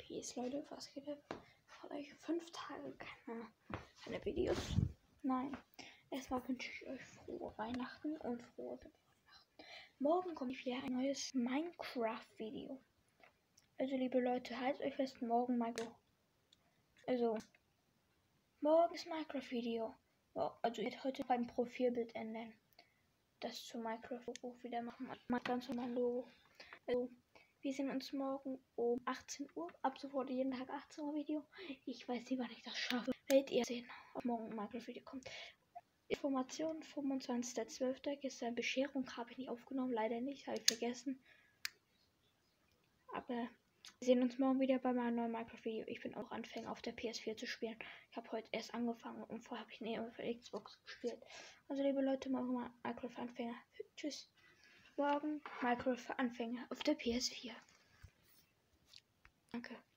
Wie ist, Leute? Was geht ab? Vielleicht 5 Tage keine Videos. Nein. Erstmal wünsche ich euch frohe Weihnachten und frohe Weihnachten. Morgen kommt wieder ein neues Minecraft-Video. Also, liebe Leute, haltet euch fest, morgen Minecraft. Also, morgen ist Minecraft-Video. Also, ich werde heute beim Profilbild ändern. Das zu Minecraft-Logo wieder machen. Mal ganz normal Logo. Also, wir sehen uns morgen um 18 Uhr. Ab sofort jeden Tag 18 Uhr Video. Ich weiß nicht, wann ich das schaffe. Werdet ihr sehen, ob morgen ein Minecraft-Video kommt. Information 25.12. Gestern Bescherung habe ich nicht aufgenommen. Leider nicht. Habe ich vergessen. Aber wir sehen uns morgen wieder bei meinem neuen Minecraft-Video. Ich bin auch Anfänger auf der PS4 zu spielen. Ich habe heute erst angefangen und vorher habe ich auf der Xbox gespielt. Also liebe Leute, morgen mal Minecraft-Anfänger. Tschüss. Morgen Minecraft für Anfänger auf der PS4. Danke.